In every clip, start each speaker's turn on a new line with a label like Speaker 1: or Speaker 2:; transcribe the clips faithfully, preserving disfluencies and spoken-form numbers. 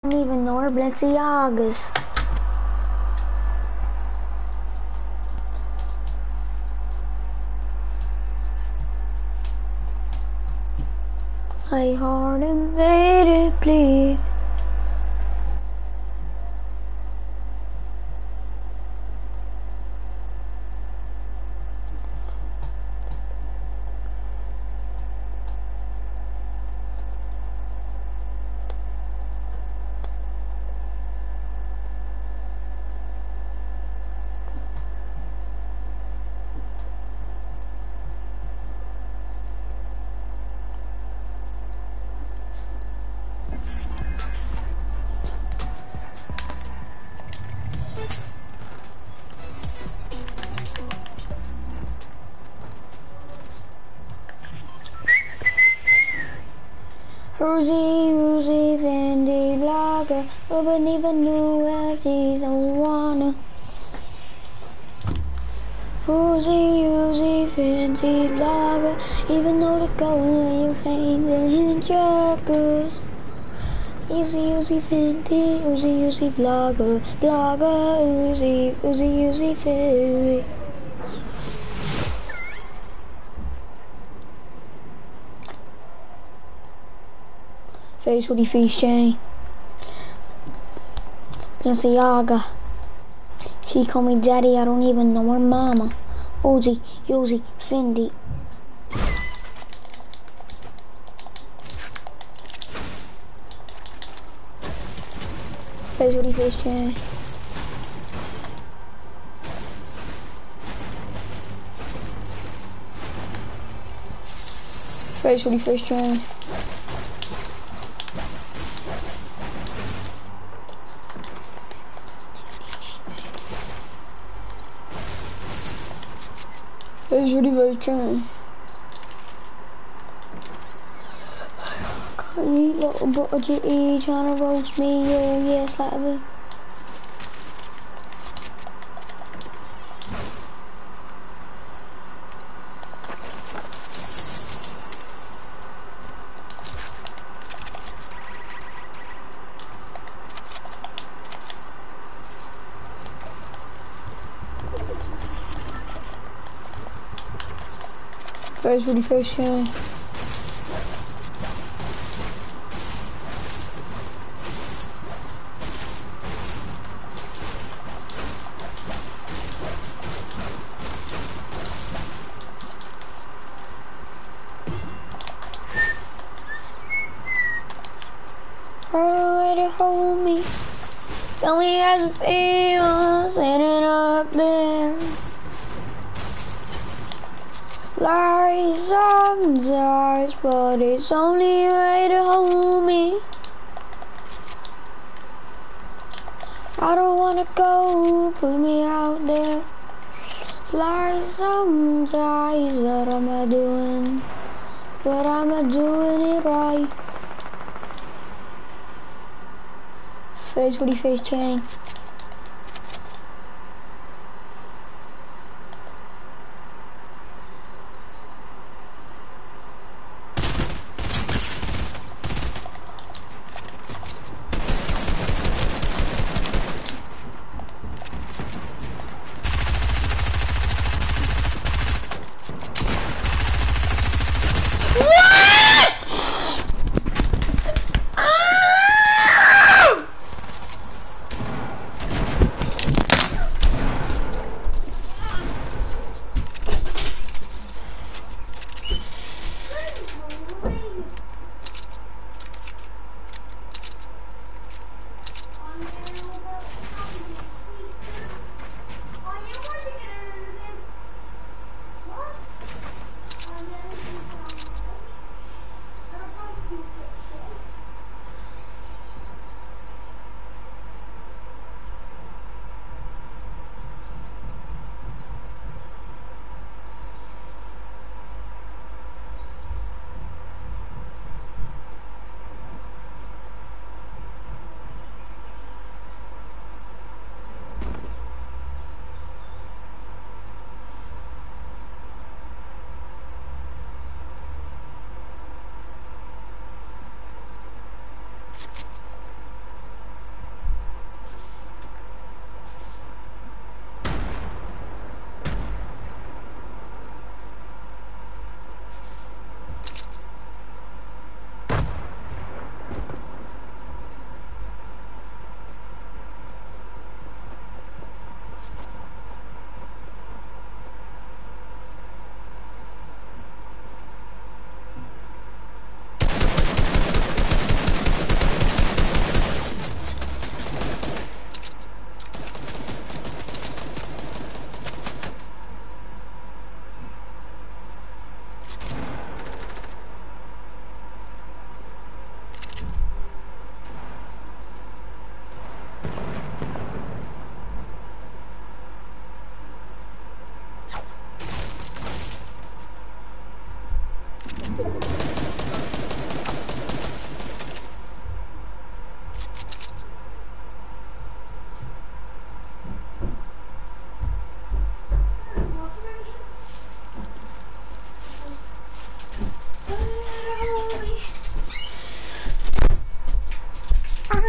Speaker 1: don't even know where Balenciagas. My heart and made it bleed. Uzi, Uzi, Fendi, blogger, wouldn't even know where she's a wanna. Uzi, Uzi, Fendi, blogger, even though the gold on your finger in checkers. Uzi, Uzi, Fendi, Uzi, Uzi, blogger, blogger, Uzi, Uzi, Uzi, Fendi. Face hoodie, face chain. Balenciaga. She call me daddy, I don't even know her mama. Uzi, Uzi, Fendi. Face hoodie, face chain. Face hoodie, face chain. Face hoodie, face chain. Can't eat little butter jitty, trying to roast me, yeah, yeah, slap it. Face hoodie, face chain. Right away to hold me. Tell me how it feels standing up there. Lies sometimes, but it's only a way to hold me. I don't wanna go, put me out there. Lies sometimes, but I'm not doing, but I'm not doing it right. Face hoodie, face chain.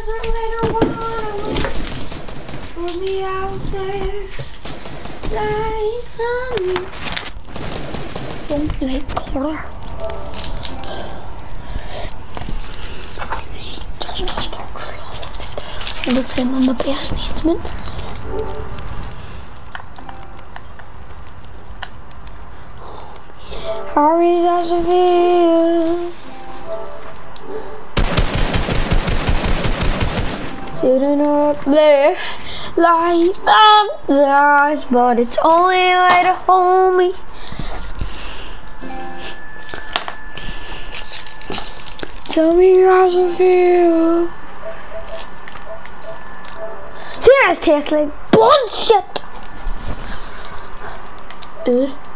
Speaker 1: little water for me out there. Like on me. Don't like color. Look at him on my best basement. Hurry, as a feel. Sitting up there like the eyes, but it's only way to hold me. Tell me how I feel. See, that tastes like bullshit. Uh.